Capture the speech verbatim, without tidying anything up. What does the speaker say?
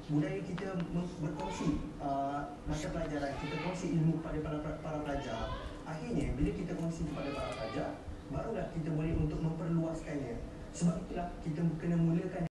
budaya kita berkongsi uh, mata pelajaran, kita kongsi ilmu kepada para, para pelajar. Akhirnya bila kita kongsi kepada para pelajar, barulah kita boleh untuk memperluaskannya. Sebab itulah kita kena mulakan